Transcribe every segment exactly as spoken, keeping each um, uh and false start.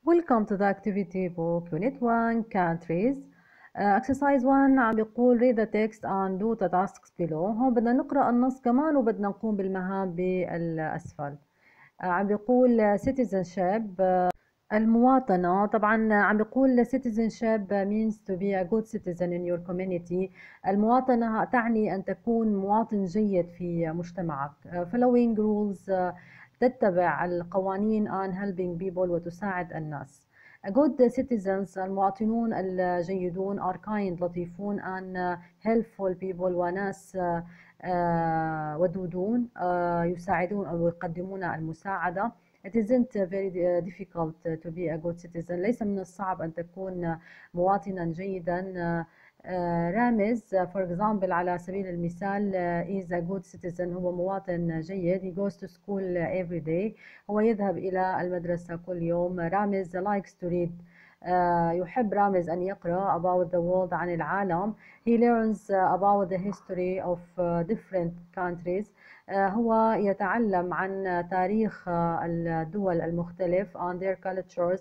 Welcome to the activity book unit one countries. uh, exercise one عم بيقول read the text and do the tasks below. هون بدنا نقرأ النص كمان وبدنا نقوم بالمهام بالأسفل. uh, عم بيقول citizenship uh, المواطنة. طبعا عم بيقول citizenship means to be a good citizen in your community. المواطنة تعني أن تكون مواطن جيد في مجتمعك. uh, following rules uh, تتبع القوانين on helping people وتساعد الناس. A good citizens المواطنون الجيدون are kind لطيفون and helpful people وناس ودودون يساعدون أو يقدمون المساعدة. It isn't very difficult to be a good citizen. ليس من الصعب أن تكون مواطنا جيدا. رامز for example على سبيل المثال is a good citizen هو مواطن جيد. He goes to school every day هو يذهب إلى المدرسة كل يوم. رامز likes to read يحب رامز أن يقرأ about the world عن العالم. He learns about the history of different countries هو يتعلم عن تاريخ الدول المختلف on their cultures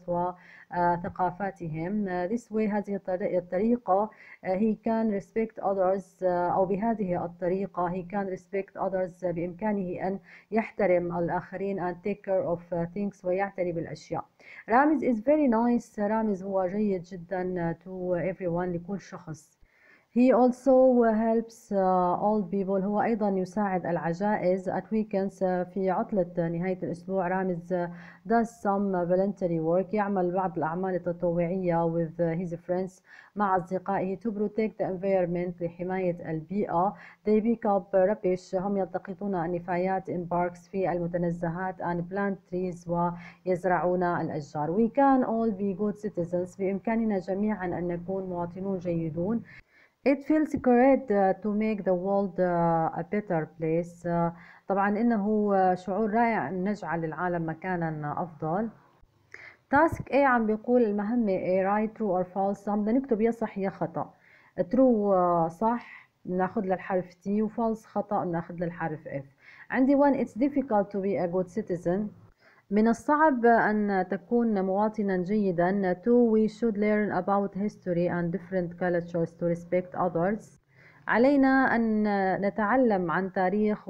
وثقافاتهم. This way هذه الطريقة he can respect others أو بهذه الطريقة he can respect others بإمكانه أن يحترم الآخرين and take care of things ويعتني بالأشياء. رامز is very nice. رامز هو جيد جدا to everyone لكل شخص. He also helps uh, old people هو أيضا يساعد العجائز at weekends uh, في عطلة نهاية الأسبوع. رامز uh, does some voluntary work يعمل بعض الأعمال التطوعية with uh, his friends مع أصدقائه to protect the environment لحماية البيئة. They pick up rubbish هم يلتقطون النفايات in parks في المتنزهات and plant trees ويزرعون الأشجار. We can all be good citizens بإمكاننا جميعا أن نكون مواطنون جيدون. It feels great uh, to make the world uh, a better place. uh, طبعا إنه شعور رائع أن نجعل العالم مكانا أفضل. Task A عم بيقول المهمة A right true or false. بدنا نكتب يا صح يا خطأ. true uh, صح بناخذ للحرف T و false خطأ بناخذ للحرف F. عندي one it's difficult to be a good citizen. من الصعب أن تكون مواطنا جيدا. two we should learn about history and different cultures to respect others. علينا أن نتعلم عن تاريخ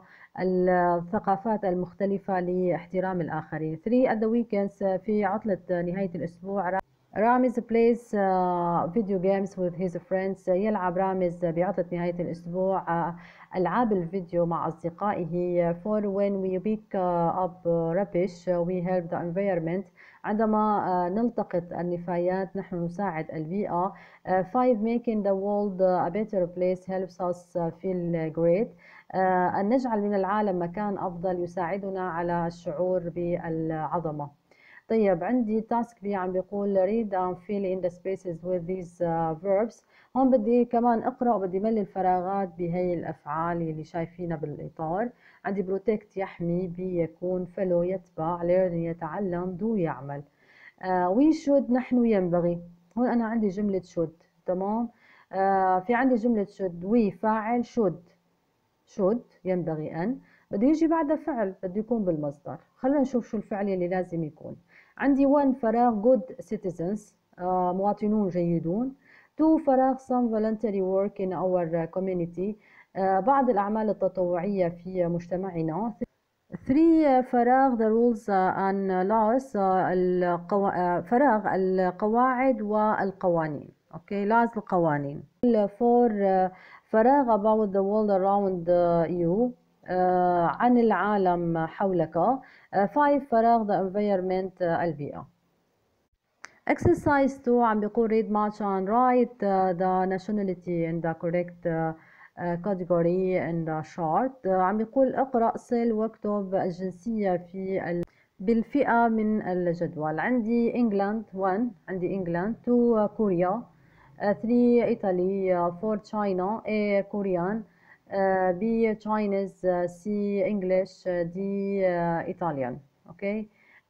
والثقافات المختلفة لاحترام الآخرين. three at the weekends في عطلة نهاية الأسبوع رامز plays uh, video games with his friends. يلعب رامز بعطلة نهاية الأسبوع uh, ألعاب الفيديو مع أصدقائه. for when we pick uh, up rubbish uh, we help the environment. عندما uh, نلتقط النفايات نحن نساعد البيئة. uh, five making the world a better place helps us uh, feel great. uh, أن نجعل من العالم مكان أفضل يساعدنا على الشعور بالعظمة. طيب عندي تاسك بي عم بيقول read and fill in the spaces with these uh, verbs. هون بدي كمان اقرأ وبدي ملي الفراغات بهي الأفعال اللي شايفينها بالإطار. عندي protect يحمي، بي يكون، follow يتبع، learn يتعلم، do يعمل. uh, we should نحن ينبغي. هون أنا عندي جملة should تمام. uh, في عندي جملة should we فاعل should should ينبغي أن بده يجي بعد فعل بده يكون بالمصدر. خلينا نشوف شو الفعل اللي لازم يكون. عندي one فراغ good citizens آه مواطنون جيدون. two فراغ some voluntary work in our community آه بعض الأعمال التطوعية في مجتمعنا. three فراغ the rules and laws القو... فراغ القواعد والقوانين. اوكي laws القوانين. four فراغ about the world around you عن العالم حولك. five فراغ the environment البيئة. exercise two عم بيقول read much and write the nationality in the correct category in the chart. عم بيقول اقرأ صل واكتب الجنسية في ال... بالفئة من الجدول. عندي England one عندي England. two كوريا. three إيطالي. four China. A Korean. B Chinese. C English. D Italian. اوكي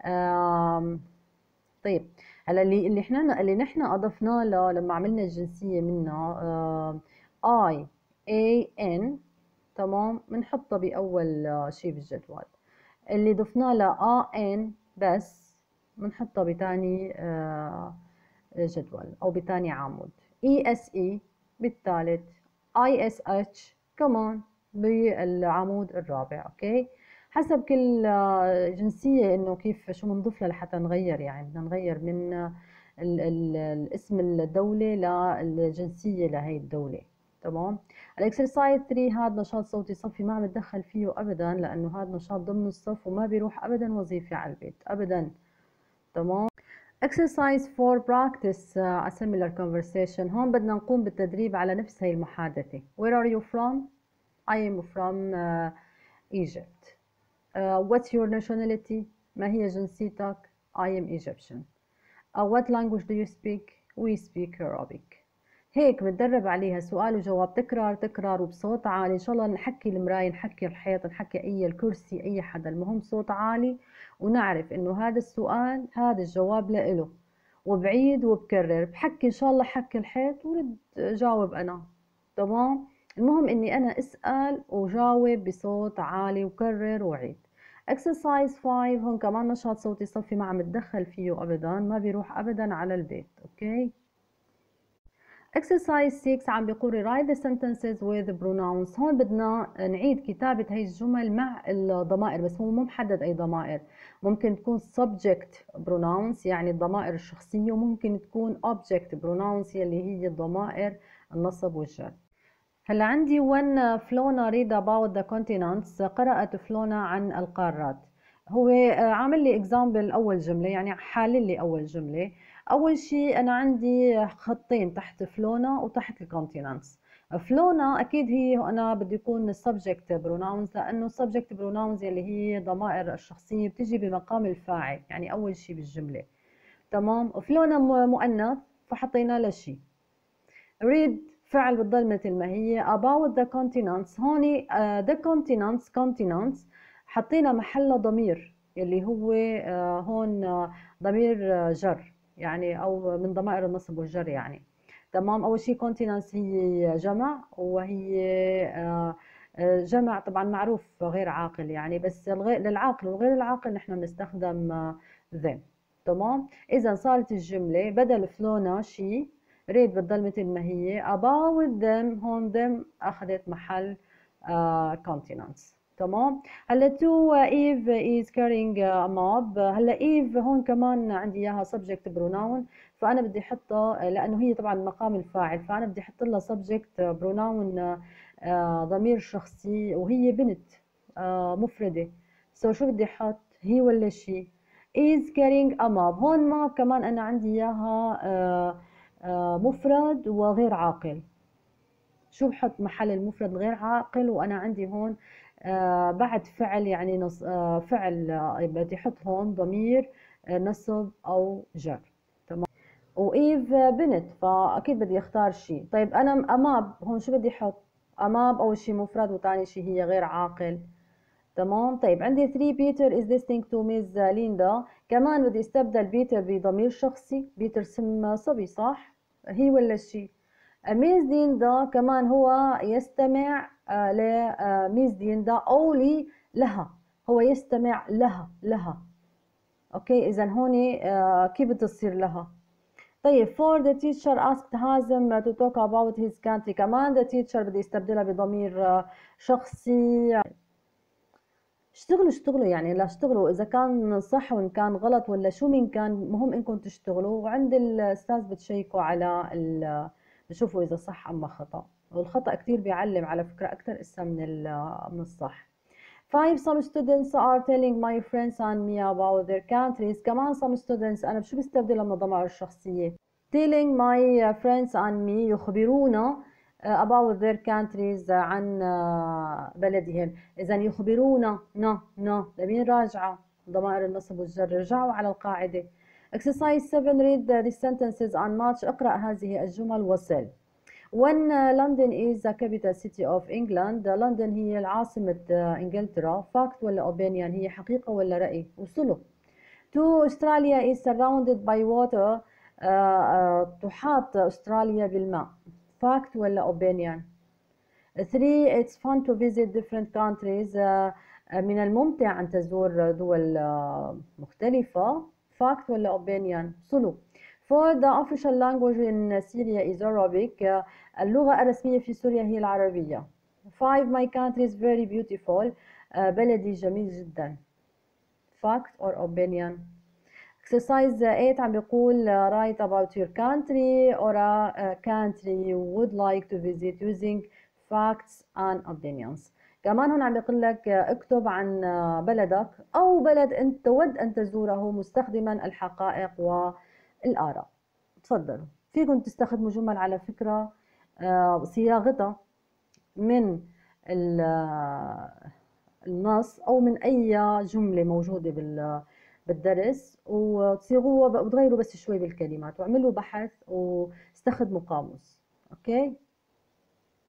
طيب هلا اللي اللي احنا اللي نحن اضفناه له لما عملنا الجنسيه منها اي اي ان تمام بنحطها باول شيء بالجدول. اللي ضفنا له ا ان بس بنحطها بتاني آه جدول أو بتاني عمود. إي إس إي بالثالث، آي إس إتش كمان بالعمود الرابع. أوكي، حسب كل جنسية إنه كيف شو بنضيف لها لحتى نغير، يعني بدنا نغير من ال ال الاسم الدولة للجنسية لهي الدولة. تمام. الاكسرسايز ثلاثة هذا نشاط صوتي صفي، ما عم بتدخل فيه ابدا لانه هذا نشاط ضمن الصف وما بيروح ابدا وظيفي على البيت ابدا. تمام. exercise for practice uh, a similar conversation. هون بدنا نقوم بالتدريب على نفس هي المحادثة. Where are you from? I am from uh, Egypt. Uh, what's your nationality? ما هي جنسيتك؟ I am Egyptian. Uh, what language do you speak? We speak Arabic. هيك بتدرب عليها سؤال وجواب، تكرار تكرار وبصوت عالي. ان شاء الله نحكي المراية، نحكي الحيط، نحكي اي الكرسي، اي حدا، المهم صوت عالي ونعرف انه هذا السؤال هذا الجواب لإله، وبعيد وبكرر. بحكي ان شاء الله حكي الحيط ورد جاوب انا. تمام. المهم اني انا اسأل وجاوب بصوت عالي وكرر وعيد. exercise خمسة هون كمان نشاط صوتي صفي، ما عم اتدخل فيه ابدا، ما بيروح ابدا على البيت. اوكي. exercise ستة عم بيقول write the sentences with pronouns. هون بدنا نعيد كتابة هي الجمل مع الضمائر، بس هو مو محدد أي ضمائر. ممكن تكون subject pronouns يعني الضمائر الشخصية، وممكن تكون object pronouns يلي هي الضمائر النصب والجر. هلا عندي when فلونا read about the continents، قرأت فلونا عن القارات. هو عامل لي example أول جملة، يعني حالل لي أول جملة. أول شيء أنا عندي خطين تحت فلونا وتحت الكونتيننتس. فلونا أكيد هي أنا بدي يكون subject pronouns، لأنه subject pronouns يلي هي ضمائر الشخصية بتجي بمقام الفاعل، يعني أول شيء بالجملة. تمام. فلونا مؤنث فحطينا له شيء. read فعل بتضل مثل ما هي. about the continents هون uh, the continents continents حطينا محلها ضمير يلي هو uh, هون uh, ضمير uh, جر، يعني او من ضمائر النصب والجر يعني. تمام. اول شيء continents هي جمع، وهي uh, جمع طبعا معروف غير عاقل يعني، بس للعاقل وغير العاقل نحن بنستخدم uh, them. تمام. اذا صارت الجمله بدل فلونا شيء، ريد بتضل مثل ما هي. about them هون them أخذت محل uh, continents. تمام. هلا تو إيف is carrying a mop. هلا إيف هون كمان عندي إياها subject pronoun، فأنا بدي أحطها لأنه هي طبعا مقام الفاعل، فأنا بدي أحط لها subject pronoun uh, ضمير شخصي، وهي بنت uh, مفردة. سو so شو بدي أحط؟ هي ولا شي؟ is carrying a mop. هون mop كمان أنا عندي إياها uh, مفرد وغير عاقل. شو بحط محل المفرد الغير عاقل؟ وانا عندي هون آه بعد فعل، يعني نص آه فعل آه بدي احط هون ضمير آه نصب او جر. تمام. وايف بنت، فاكيد بدي اختار شيء. طيب انا اماب هون شو بدي احط؟ اماب اول شيء مفرد، وثاني شيء هي غير عاقل. تمام. طيب عندي ثلاثة بيتر is listening to ميز ليندا. كمان بدي استبدل بيتر بضمير شخصي، بيتر اسم صبي صح؟ هي ولا شي؟ ميز ليندا كمان هو يستمع لميز ليندا أو لي لها، هو يستمع لها لها. اوكي، اذا هون كيف بتصير لها؟ طيب for the teacher asked حازم to talk about his country. كمان the teacher بدي استبدلها بضمير شخصي. اشتغلوا اشتغلوا يعني، لا اشتغلوا اذا كان صح وان كان غلط ولا شو من كان، مهم انكم تشتغلوا، وعند الاستاذ بتشيكوا على ال بشوفوا اذا صح ام خطا، والخطا كثير بيعلم على فكره اكثر اسا من من الصح. five some students are telling my friends and me about their countries. كمان some students انا بشو بستبدلها من الضمائر الشخصيه؟ telling my friends and me يخبرونا about their countries عن بلدهم. إذا يخبرونا نا نا لمين راجعة؟ ضمائر النصب والجر. رجعوا على القاعدة. exercise seven read the sentences and match. اقرأ هذه الجمل وصل. when London is the capital city of England. لندن هي العاصمة إنجلترا. fact ولا opinion؟ هي حقيقة ولا رأي؟ وصلوا. to Australia is surrounded by water. uh, uh, تحاط أستراليا بالماء. fact ولا opinion؟ three it's fun to visit different countries. uh, من الممتع أن تزور دول uh, مختلفة. fact ولا opinion؟ صلوا. For the official language in Syria is Arabic. اللغة الرسمية في سوريا هي العربية. Five, my country is very beautiful. بلدي جميل جدا. Fact or opinion؟ Exercise eight عم بيقول write about your country or a country you would like to visit using facts and opinions. كمان هون عم بيقول لك اكتب عن بلدك أو بلد أنت تود أن تزوره مستخدما الحقائق والآراء. تفضلوا. فيكم تستخدموا جمل على فكرة صياغتها من النص أو من أي جملة موجودة بال بالدرس، وتصيغوها وتغيروا بس شوي بالكلمات، واعملوا بحث واستخدموا قاموس. اوكي.